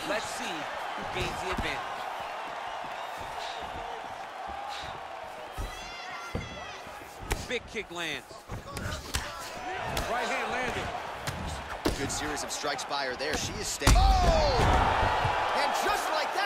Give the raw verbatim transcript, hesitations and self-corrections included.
Let's see who gains the advantage. Big kick lands. Right hand landed. Good series of strikes by her there. She is staying. Oh! And just like